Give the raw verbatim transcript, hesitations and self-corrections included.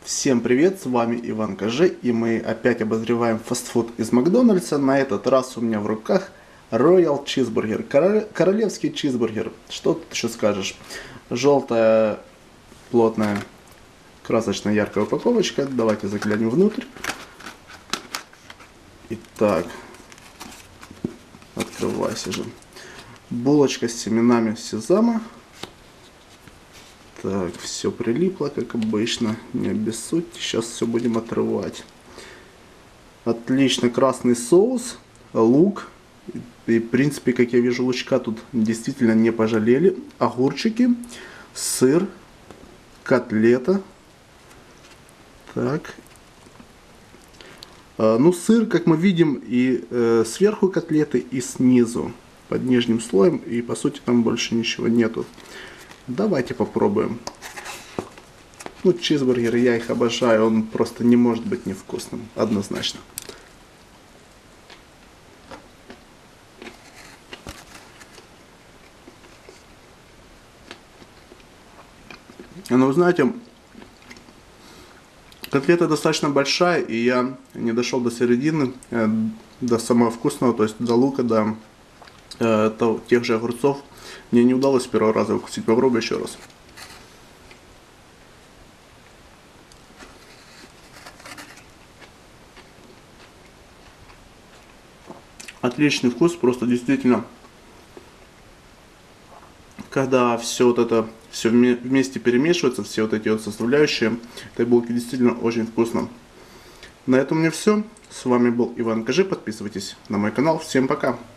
Всем привет, с вами Иван Кажи, и мы опять обозреваем фастфуд из Макдональдса. На этот раз у меня в руках Royal Cheeseburger, королевский чизбургер. Что тут еще скажешь? Желтая, плотная, красочно яркая упаковочка. Давайте заглянем внутрь. Итак, открывайся же. Булочка с семенами сезама. Так, все прилипло, как обычно, не обессудьте, сейчас все будем отрывать. Отлично, красный соус, лук, и в принципе, как я вижу, лучка тут действительно не пожалели. Огурчики, сыр, котлета. Так. Ну, сыр, как мы видим, и э, сверху котлеты, и снизу, под нижним слоем, и по сути там больше ничего нету. Давайте попробуем. Ну, чизбургеры, я их обожаю, он просто не может быть невкусным, однозначно. Но вы знаете, котлета достаточно большая, и я не дошел до середины, до самого вкусного, то есть до лука, до э, тех же огурцов. Мне не удалось с первого раза укусить, попробую еще раз. Отличный вкус, просто действительно, когда все вот это, все вместе перемешивается, все вот эти вот составляющие этой булки, действительно очень вкусно. На этом у меня все. С вами был Иван Кажи, подписывайтесь на мой канал. Всем пока!